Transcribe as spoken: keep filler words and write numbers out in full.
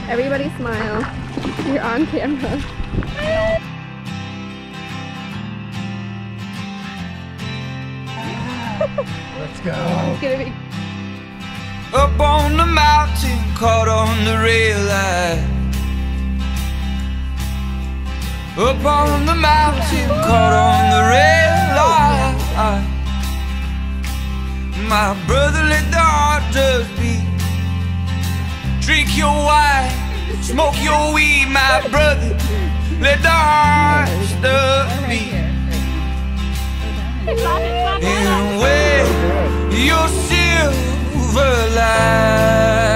Everybody smile. You're on camera. Let's go. It's gonna be up on the mountain, caught on the rail line. Up on the mountain, caught on the rail line. My brother, let the heart just beat. Drink your wine, smoke your weed, my brother. Let the heart just beat. And wear your silver line.